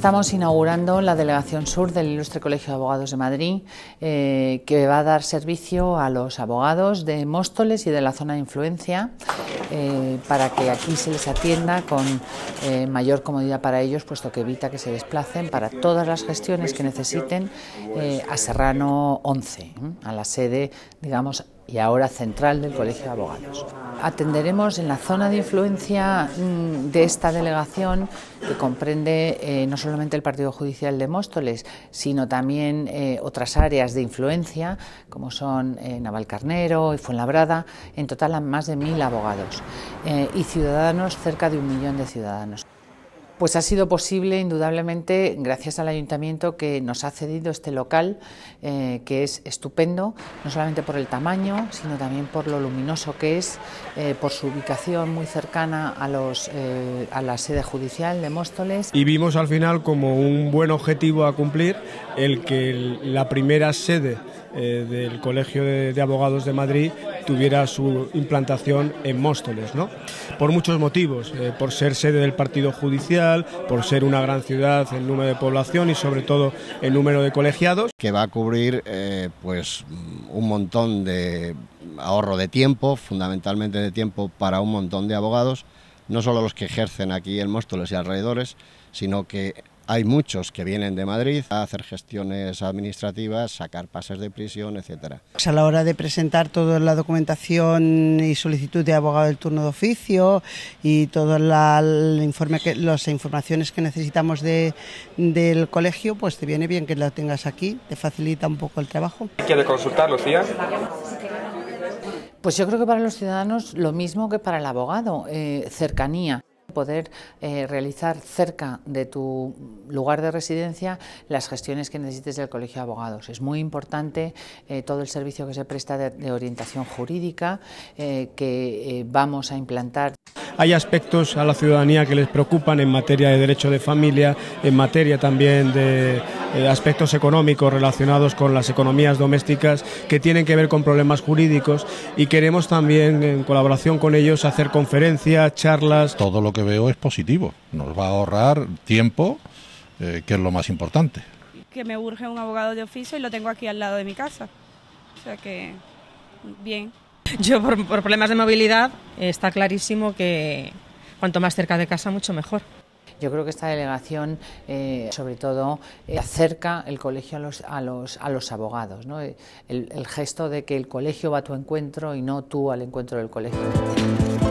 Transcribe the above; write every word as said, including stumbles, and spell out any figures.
Estamos inaugurando la Delegación Sur del Ilustre Colegio de Abogados de Madrid, eh, que va a dar servicio a los abogados de Móstoles y de la zona de influencia, eh, para que aquí se les atienda con eh, mayor comodidad para ellos, puesto que evita que se desplacen para todas las gestiones que necesiten eh, a Serrano once, ¿eh? a la sede, digamos, y ahora central del Colegio de Abogados. Atenderemos en la zona de influencia de esta delegación, que comprende eh, no solamente el Partido Judicial de Móstoles, sino también eh, otras áreas de influencia, como son eh, Navalcarnero y Fuenlabrada, en total a más de mil abogados, eh, y ciudadanos, cerca de un millón de ciudadanos. Pues ha sido posible, indudablemente, gracias al Ayuntamiento, que nos ha cedido este local, eh, que es estupendo, no solamente por el tamaño, sino también por lo luminoso que es, eh, por su ubicación muy cercana a, los, eh, a la sede judicial de Móstoles. Y vimos al final como un buen objetivo a cumplir el que el, la primera sede eh, del Colegio de, de Abogados de Madrid tuviera su implantación en Móstoles, ¿no? Por muchos motivos, eh, por ser sede del partido judicial, por ser una gran ciudad en número de población y sobre todo el número de colegiados. Que va a cubrir eh, pues un montón de ahorro de tiempo, fundamentalmente de tiempo para un montón de abogados, no solo los que ejercen aquí en Móstoles y alrededores, sino que hay muchos que vienen de Madrid a hacer gestiones administrativas, sacar pases de prisión, etcétera. Pues a la hora de presentar toda la documentación y solicitud de abogado del turno de oficio y todas la, la informe que, las informaciones que necesitamos de, del colegio, pues te viene bien que la tengas aquí, te facilita un poco el trabajo. ¿Quiere consultar, Lucía? Pues yo creo que para los ciudadanos lo mismo que para el abogado, eh, cercanía. Poder eh, realizar cerca de tu lugar de residencia las gestiones que necesites del Colegio de Abogados. Es muy importante eh, todo el servicio que se presta de, de orientación jurídica eh, que eh, vamos a implantar. Hay aspectos a la ciudadanía que les preocupan en materia de derecho de familia, en materia también de eh, aspectos económicos relacionados con las economías domésticas que tienen que ver con problemas jurídicos, y queremos también, en colaboración con ellos, hacer conferencias, charlas. Todo lo que veo es positivo, nos va a ahorrar tiempo, eh, que es lo más importante. Que me urge un abogado de oficio y lo tengo aquí al lado de mi casa, o sea que bien. Yo por, por problemas de movilidad está clarísimo que cuanto más cerca de casa mucho mejor. Yo creo que esta delegación, eh, sobre todo, eh, acerca el colegio a los, a los, a los abogados, ¿no? El, el gesto de que el colegio va a tu encuentro y no tú al encuentro del colegio.